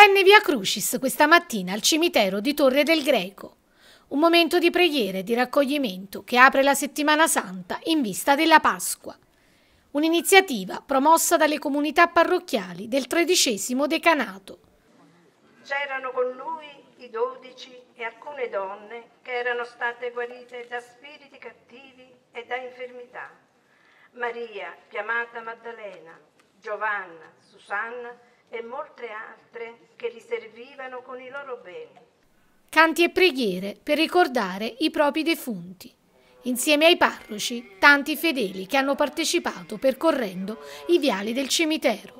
Solenne Via Crucis questa mattina al cimitero di Torre del Greco. Un momento di preghiera e di raccoglimento che apre la settimana santa in vista della Pasqua. Un'iniziativa promossa dalle comunità parrocchiali del 13° decanato. C'erano con lui i 12 e alcune donne che erano state guarite da spiriti cattivi e da infermità. Maria, chiamata Maddalena, Giovanna, Susanna e molte altre che li servivano con i loro beni. Canti e preghiere per ricordare i propri defunti. Insieme ai parroci, tanti fedeli che hanno partecipato percorrendo i viali del cimitero.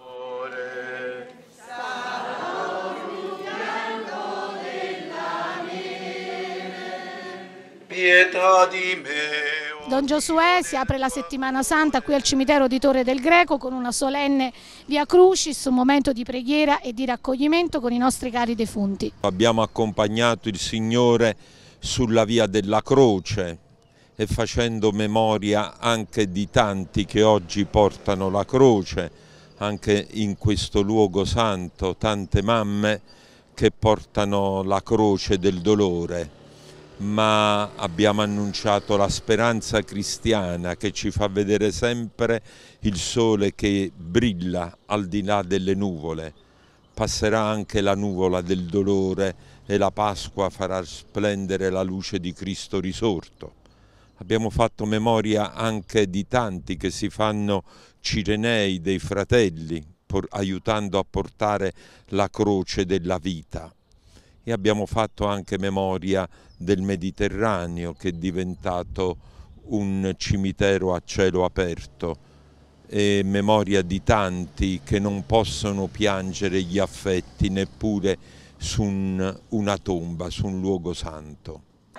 Pietà di me. Don Giosuè, si apre la settimana santa qui al cimitero di Torre del Greco con una solenne Via Crucis, un momento di preghiera e di raccoglimento con i nostri cari defunti. Abbiamo accompagnato il Signore sulla via della croce e facendo memoria anche di tanti che oggi portano la croce, anche in questo luogo santo, tante mamme che portano la croce del dolore. Ma abbiamo annunciato la speranza cristiana che ci fa vedere sempre il sole che brilla al di là delle nuvole. Passerà anche la nuvola del dolore e la Pasqua farà splendere la luce di Cristo risorto. Abbiamo fatto memoria anche di tanti che si fanno cirenei dei fratelli, aiutando a portare la croce della vita. E abbiamo fatto anche memoria del Mediterraneo, che è diventato un cimitero a cielo aperto, e memoria di tanti che non possono piangere gli affetti neppure su una tomba, su un luogo santo.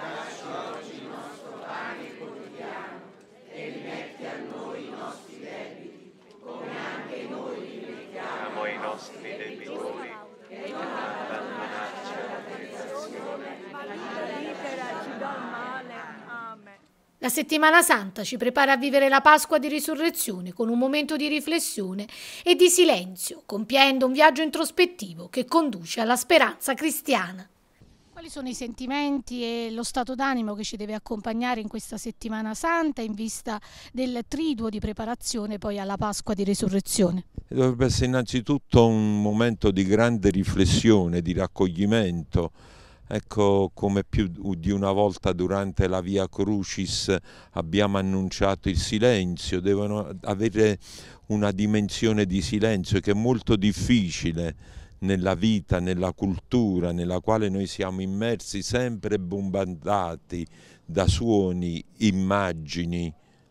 La settimana santa ci prepara a vivere la Pasqua di Risurrezione con un momento di riflessione e di silenzio, compiendo un viaggio introspettivo che conduce alla speranza cristiana. Quali sono i sentimenti e lo stato d'animo che ci deve accompagnare in questa settimana santa in vista del triduo di preparazione poi alla Pasqua di Risurrezione? Dovrebbe essere innanzitutto un momento di grande riflessione, di raccoglimento. Ecco, come più di una volta durante la Via Crucis abbiamo annunciato il silenzio, devono avere una dimensione di silenzio che è molto difficile nella vita, nella cultura, nella quale noi siamo immersi, sempre bombardati da suoni, immagini,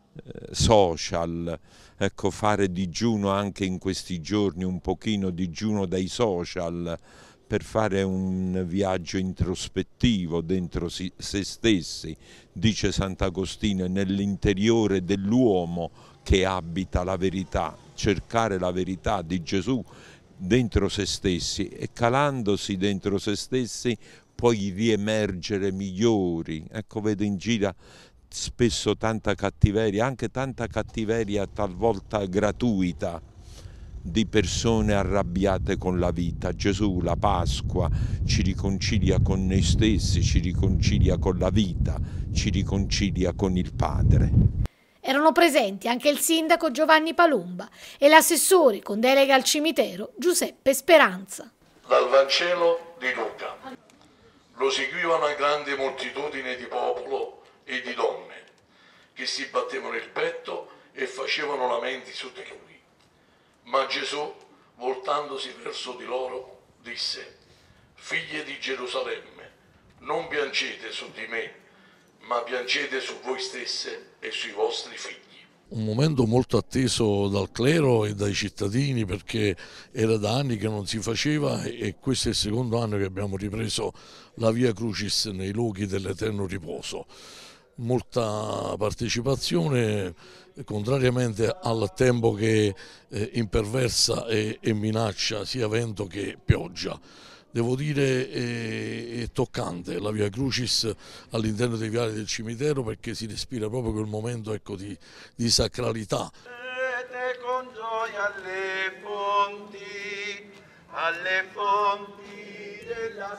social. Ecco, fare digiuno anche in questi giorni, un pochino digiuno dai social, per fare un viaggio introspettivo dentro se stessi, dice Sant'Agostino, nell'interiore dell'uomo che abita la verità, cercare la verità di Gesù dentro se stessi e calandosi dentro se stessi poi riemergere migliori. Ecco, vedo in giro spesso tanta cattiveria, anche tanta cattiveria talvolta gratuita, di persone arrabbiate con la vita. Gesù, la Pasqua, ci riconcilia con noi stessi, ci riconcilia con la vita, ci riconcilia con il Padre. Erano presenti anche il sindaco Giovanni Palumba e l'assessore con delega al cimitero Giuseppe Speranza. Dal Vangelo di Luca. Lo seguivano a grande moltitudine di popolo e di donne, che si battevano il petto e facevano lamenti su di lui. Ma Gesù, voltandosi verso di loro, disse: Figlie di Gerusalemme, non piangete su di me, ma piangete su voi stesse e sui vostri figli. Un momento molto atteso dal clero e dai cittadini, perché era da anni che non si faceva e questo è il secondo anno che abbiamo ripreso la Via Crucis nei luoghi dell'eterno riposo. Molta partecipazione, contrariamente al tempo che imperversa e minaccia sia vento che pioggia. Devo dire è toccante la Via Crucis all'interno dei viali del cimitero, perché si respira proprio quel momento, ecco, di sacralità. Con gioia alle fonti, alle fonti della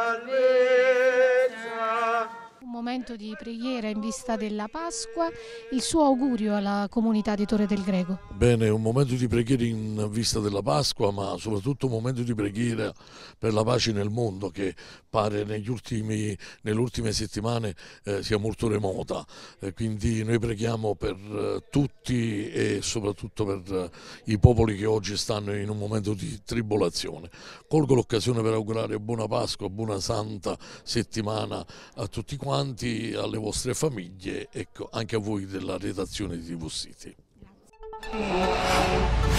salvezza. Un momento di preghiera in vista della Pasqua, il suo augurio alla comunità di Torre del Greco. Bene, un momento di preghiera in vista della Pasqua, ma soprattutto un momento di preghiera per la pace nel mondo che pare nelle ultime settimane sia molto remota. Quindi noi preghiamo per tutti e soprattutto per i popoli che oggi stanno in un momento di tribolazione. Colgo l'occasione per augurare buona Pasqua, buona Santa settimana a tutti quanti, alle vostre famiglie, ecco, anche a voi della redazione di TV City.